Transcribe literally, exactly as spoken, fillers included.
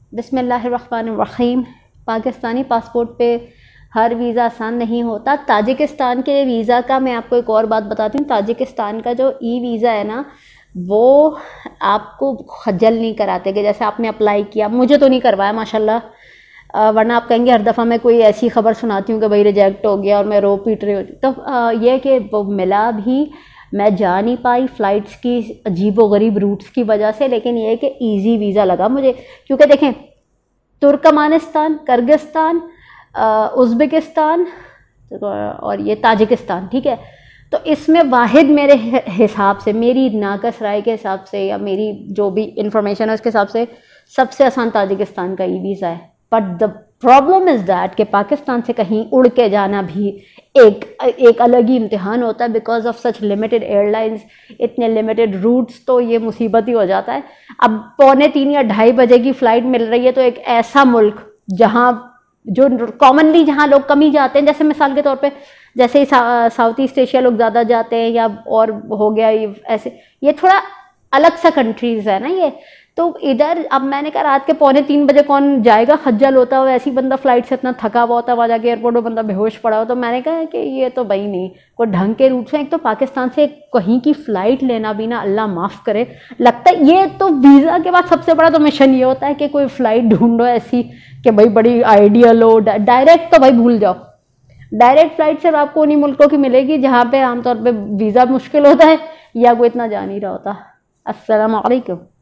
बिस्मिल्लाहिर्रहमानिर्रहीम। पाकिस्तानी पासपोर्ट पे हर वीज़ा आसान नहीं होता। ताजिकिस्तान के वीज़ा का मैं आपको एक और बात बताती हूँ। ताजिकिस्तान का जो ई वीज़ा है ना, वो आपको खज्जल नहीं कराते कि जैसे आपने अप्लाई किया, मुझे तो नहीं करवाया माशाल्लाह, वरना आप कहेंगे हर दफ़ा मैं कोई ऐसी खबर सुनाती हूँ कि भाई रिजेक्ट हो गया और मैं रो पीट रही होती। तो आ, ये कि वो मिला भी, मैं जा नहीं पाई फ़्लाइट्स की अजीबो गरीब रूट्स की वजह से, लेकिन ये कि ईज़ी वीज़ा लगा मुझे। क्योंकि देखें, तुर्कमानिस्तान, किर्गिस्तान, उज़्बेकिस्तान और ये ताजिकिस्तान, ठीक है, तो इसमें वाहिद मेरे हिसाब से, मेरी नाकस राय के हिसाब से या मेरी जो भी इंफॉर्मेशन है उसके हिसाब से सबसे आसान ताजिकिस्तान का ई वीज़ा है। But the problem is that कि पाकिस्तान से कहीं उड़ के जाना भी एक एक अलग ही इम्तिहान होता है, because of such limited airlines, इतने लिमिटेड रूट्स, तो ये मुसीबत ही हो जाता है। अब पौने तीन या ढाई बजे की फ़्लाइट मिल रही है, तो एक ऐसा मुल्क जहाँ जो कॉमनली जहाँ लोग कम ही जाते हैं, जैसे मिसाल के तौर पे जैसे सा, साउथ ईस्ट एशिया लोग ज़्यादा जाते हैं, या और हो गया ये ऐसे, ये थोड़ा अलग सा कंट्रीज़ है ना ये। तो इधर अब मैंने कहा रात के पौने तीन बजे कौन जाएगा, खज्जल होता हो, ऐसी बंदा फ्लाइट से इतना थका हुआ होता है, वहाँ जाके एयरपोर्ट में बंदा बेहोश पड़ा हो। तो मैंने कहा कि ये तो भाई नहीं, कोई ढंग के रूट से, एक तो पाकिस्तान से कहीं की फ़्लाइट लेना भी ना, अल्लाह माफ़ करे, लगता है ये तो वीज़ा के बाद सबसे बड़ा तो मिशन ये होता है कि कोई फ़्लाइट ढूंढो ऐसी कि भाई बड़ी आइडियल हो। डायरेक्ट तो भाई भूल जाओ, डायरेक्ट फ़्लाइट सिर्फ आपको उन्हीं मुल्कों की मिलेगी जहाँ पे आमतौर पर वीज़ा मुश्किल होता है या कोई इतना जा नहीं रहा होता। अस्सलाम वालेकुम।